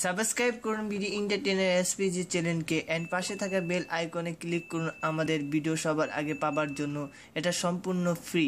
Subscribe করুন BD entertainer SPG চ্যানেলকে and পাশে থাকা বেল আইকনে ক্লিক করুন আমাদের ভিডিও সবার আগে পাওয়ার জন্য। এটা সম্পূর্ণ free.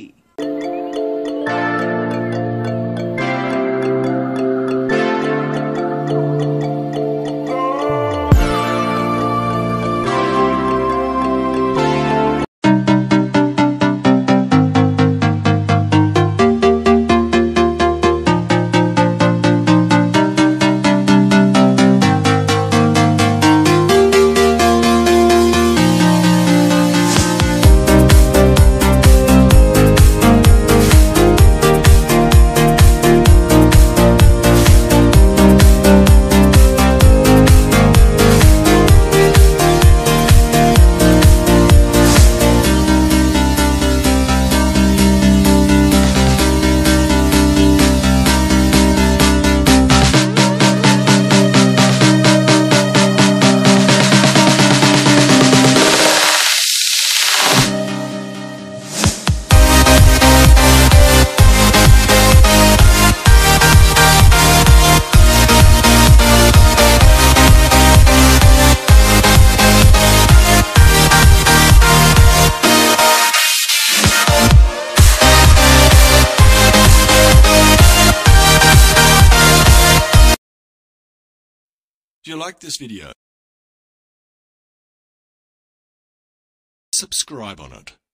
If you like this video, subscribe on it.